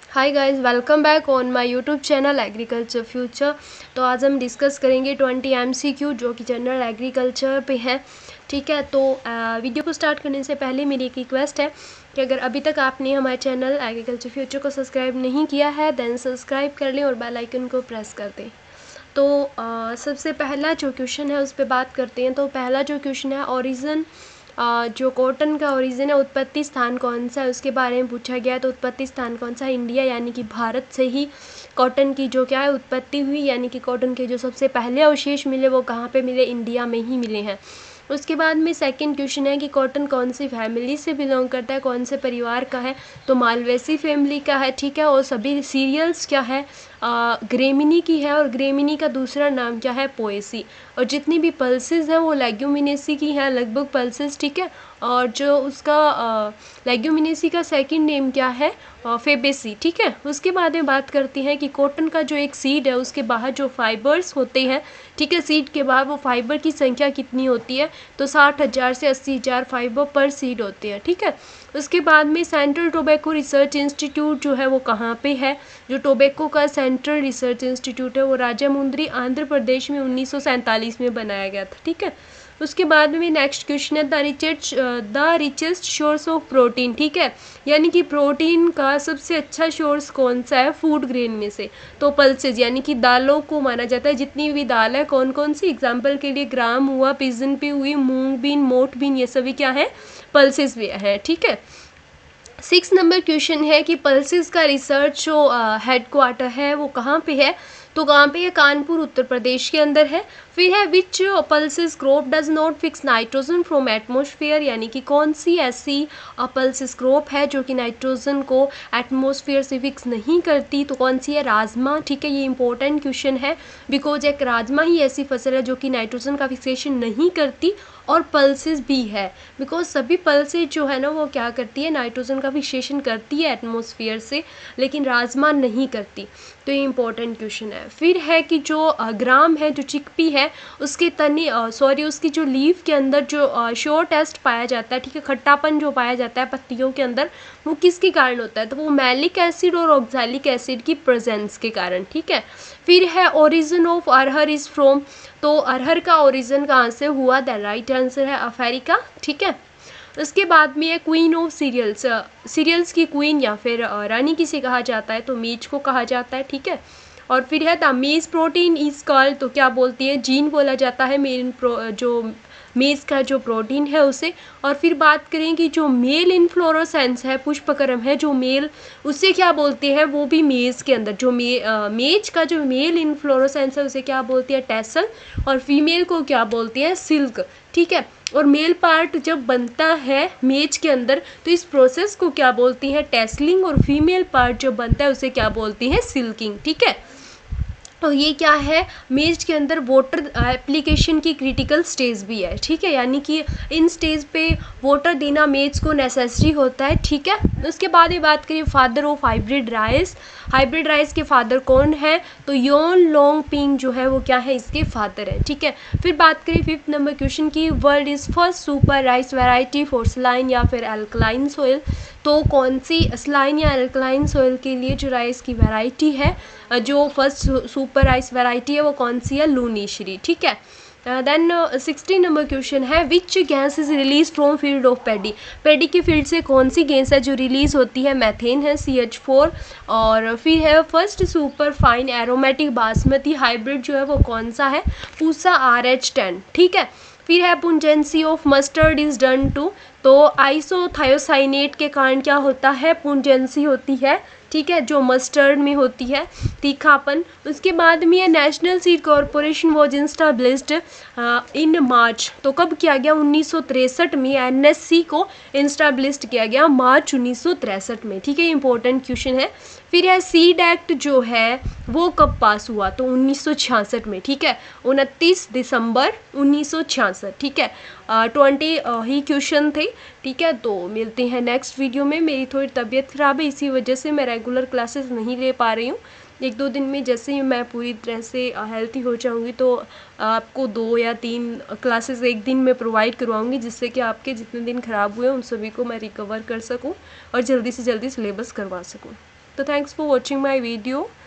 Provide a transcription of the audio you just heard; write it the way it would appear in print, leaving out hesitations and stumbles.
Hi guys, welcome back on my YouTube channel agriculture future. तो आज हम discuss करेंगे 20 MCQ जो कि जनरल एग्रीकल्चर पे है। ठीक है, तो वीडियो को स्टार्ट करने से पहले मेरी एक रिक्वेस्ट है कि अगर अभी तक आपने हमारे चैनल एग्रीकल्चर फ्यूचर को सब्सक्राइब नहीं किया है देन सब्सक्राइब कर लें और बेल आइकन को प्रेस कर दें। तो सबसे पहला जो क्वेश्चन है उस पर बात करते हैं। तो पहला जो क्वेश्चन है, ओरिजिन जो कॉटन का ओरिजिन है, उत्पत्ति स्थान कौन सा है, उसके बारे में पूछा गया है। तो उत्पत्ति स्थान कौन सा है? इंडिया, यानी कि भारत से ही कॉटन की जो क्या है उत्पत्ति हुई, यानी कि कॉटन के जो सबसे पहले अवशेष मिले वो कहाँ पे मिले? इंडिया में ही मिले हैं। उसके बाद में सेकंड क्वेश्चन है कि कॉटन कौन सी फैमिली से बिलोंग करता है, कौन से परिवार का है? तो मालवेसी फैमिली का है। ठीक है, और सभी सीरियल्स क्या है? ग्रेमिनी की है, और ग्रेमिनी का दूसरा नाम क्या है? पोएसी। और जितनी भी पल्सेस हैं वो लेग्यूमिनेसी की हैं, लगभग पल्सेस। ठीक है, और जो उसका लेग्यूमिनेसी का सेकंड नेम क्या है? फेबेसी। ठीक है, उसके बाद में बात करती हैं कि कॉटन का जो एक सीड है उसके बाहर जो फाइबर्स होते हैं, ठीक है, सीड के बाहर वो फाइबर की संख्या कितनी होती है? तो 60,000 से 80,000 फाइबर पर सीड होते हैं। ठीक है, उसके बाद में सेंट्रल टोबैको रिसर्च इंस्टीट्यूट जो है वो कहाँ पे है? जो टोबैको का सेंट्रल रिसर्च इंस्टीट्यूट है वो राजामुंद्री आंध्र प्रदेश में 1947 में बनाया गया था। ठीक है, उसके बाद में नेक्स्ट क्वेश्चन है the richest source of protein. ठीक है, यानी कि प्रोटीन का सबसे अच्छा सोर्स कौन सा है फूड ग्रेन में से? तो पल्सेज, यानी कि दालों को माना जाता है। जितनी भी दाल है, कौन कौन सी? एग्जाम्पल के लिए ग्राम हुआ, पिजन पे हुई, मूंग बीन, मोठ बीन, ये सभी क्या है? पल्सेज भी है। ठीक है, 6 नंबर क्वेश्चन है कि पल्सेस का रिसर्च जो हेडक्वार्टर है वो कहाँ पे है? तो कहाँ पे है? कानपुर, उत्तर प्रदेश के अंदर है। फिर है which pulses crop does not fix nitrogen from atmosphere, यानी कि कौन सी ऐसी पल्सेस क्रॉप है जो कि नाइट्रोजन को एटमोसफियर से फिक्स नहीं करती? तो कौन सी है? राजमा। ठीक है, ये इंपॉर्टेंट क्वेश्चन है बिकॉज एक राजमा ही ऐसी फसल है जो कि नाइट्रोजन का फिक्सेशन नहीं करती और पल्सेस भी है, बिकॉज सभी पल्सेस जो है ना वो क्या करती है? नाइट्रोजन का फिक्सेशन करती है एटमॉस्फेयर से, लेकिन राजमा नहीं करती। तो ये इंपॉर्टेंट क्वेश्चन है। फिर है कि जो ग्राम है, जो चिकपी है, उसके तने उसकी जो लीफ के अंदर जो शोर टेस्ट पाया जाता है, ठीक है, खट्टापन जो पाया जाता है पत्तियों के अंदर, वो किसके कारण होता है? तो वो मैलिक एसिड और ऑक्सैलिक एसिड की प्रेजेंस के कारण। ठीक है, फिर है origin of arhar is from. तो अरहर का ओरिजिन कहाँ से हुआ? द राइट आंसर है अफ्रीका। ठीक है, उसके बाद में है क्वीन ऑफ सीरियल्स। सीरियल्स की क्वीन या फिर रानी किसे कहा जाता है? तो मेज को कहा जाता है। ठीक है, और फिर है द मेज प्रोटीन इज कॉल्ड। तो क्या बोलती है? जीन बोला जाता है मेन जो मेज का जो प्रोटीन है उसे। और फिर बात करें कि जो मेल इन्फ्लोरोसेंस है, पुष्पक्रम है जो मेल, उसे क्या बोलते हैं? वो भी मेज के अंदर जो मेज का जो मेल इन्फ्लोरोसेंस है उसे क्या बोलती है? टैसल। और फीमेल को क्या बोलती है? सिल्क। ठीक है, और मेल पार्ट जब बनता है मेज के अंदर तो इस प्रोसेस को क्या बोलती है? टेस्लिंग। और फीमेल पार्ट जब बनता है उसे क्या बोलती है? सिल्किंग। ठीक है, तो ये क्या है? मेज के अंदर वाटर एप्लीकेशन की क्रिटिकल स्टेज भी है। ठीक है, यानी कि इन स्टेज पे वाटर देना मेज को नेसेसरी होता है। ठीक है, उसके बाद ये बात करिए father of hybrid rice. Hybrid rice के फादर कौन है? तो योन लोंग पिंग जो है वो क्या है? इसके फादर है। ठीक है, फिर बात करिए 5th नंबर क्वेश्चन की, world is first super rice variety for saline या फिर एल्कलाइन सोइल। तो कौन सी सलाइन या एल्कलाइन सोइल के लिए जो राइस की वैरायटी है, जो फर्स्ट सुपर राइस वैरायटी है वो कौन सी है? लूनीश्री। ठीक है, देन 16 नंबर क्वेश्चन है which gas is release from field of paddy. Paddy की फील्ड से कौन सी गैस है जो रिलीज होती है? मैथेन है, CH4। और फिर है first super fine aromatic basmati hybrid जो है वो कौन सा है? पूसा RH10। ठीक है, फिर है pungency of mustard is due to. तो आइसोथायोसाइनेट के कारण क्या होता है? पुंजेंसी होती है। ठीक है, जो मस्टर्ड में होती है, तीखापन। उसके बाद में national seed corporation was established in March. तो कब किया गया? 1963 में NSC को इंस्टाब्लिश्ड किया गया मार्च 1963 में। ठीक है, इंपॉर्टेंट क्वेश्चन है। फिर है सीड एक्ट जो है वो कब पास हुआ? तो 1966 में। ठीक है, 29 दिसंबर 1966। ठीक है, 20 ही क्वेश्चन थे। ठीक है, तो मिलते हैं नेक्स्ट वीडियो में। मेरी थोड़ी तबीयत ख़राब है, इसी वजह से मैं रेगुलर क्लासेस नहीं ले पा रही हूँ। 1-2 दिन में जैसे ही मैं पूरी तरह से हेल्थी हो जाऊँगी तो आपको 2 या 3 क्लासेस एक दिन में प्रोवाइड करवाऊँगी, जिससे कि आपके जितने दिन ख़राब हुए उन सभी को मैं रिकवर कर सकूँ और जल्दी से जल्दी सिलेबस करवा सकूँ। तो thanks for watching my video.